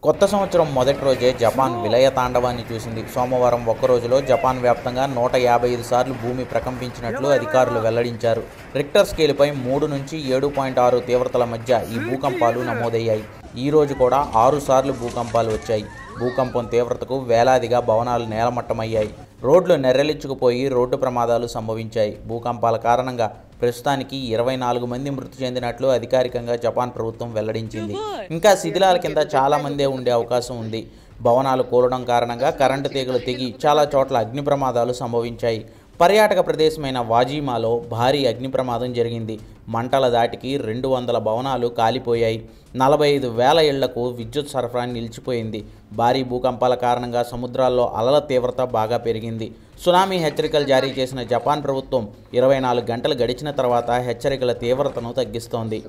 కొత్త సంవత్సరం మొదటి రోజే జపాన్ విలయ తాండవాన్ని చూసింది. సోమవారం ఒక్క రోజులో జపాన్ వ్యాప్తంగా 155 సార్లు భూమి ప్రకంపించినట్లు అధికారులు వెల్లడించారు. రిక్టర్ స్కేలుపై 3 నుంచి 7.6 తీవ్రతల మధ్య ఈ భూకంపాలు నమోదయ్యాయి. ఈ రోజు కూడా 6 సార్లు భూకంపాలు వచ్చాయి. భూకంపం తీవ్రతకు వేలాదిగా భవనాలు నేలమట్టమయ్యాయి. రోడ్లు నెర్రెలించుకుపోయి రోడ్డు ప్రమాదాలు సంభవించాయి. భూకంపాల కారణంగా ప్రస్తుతానికి 24 మంది మృతి చెందినట్లు అధికారికంగా జపాన్ ప్రభుత్వం వెల్లడించింది. ఇంకా శిథిలాల కింద చాలా మందే ఉండే అవకాశం ఉంది. భవనాలు కూలడం కారణంగా కరెంటు తీగలు తెగి చాలా చోట్ల అగ్ని ప్రమాదాలు సంభవించాయి. పర్యాటక ప్రదేశమైన వాజీమాలో భారీ అగ్ని ప్రమాదం జరిగింది. మంటల దాటికి 200 భవనాలు కాలిపోయాయి. 45,000 ఇళ్లకు విద్యుత్ సరఫరా నిలిచిపోయింది. భారీ భూకంపాల కారణంగా సముద్రాల్లో అలల తీవ్రత బాగా పెరిగింది. సునామీ హెచ్చరికలు జారీ చేసిన జపాన్ ప్రభుత్వం 24 గంటలు గడిచిన తర్వాత హెచ్చరికల తీవ్రతను తగ్గిస్తోంది.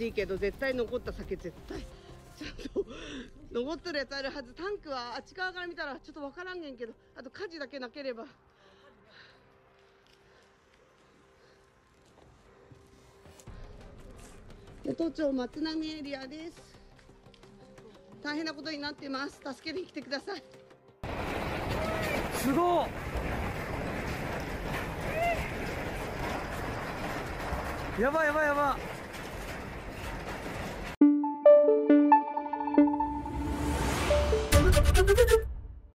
都庁松波エリアです。大変なことになっています。助けに来てください。 すごい。やばいやばいやばい。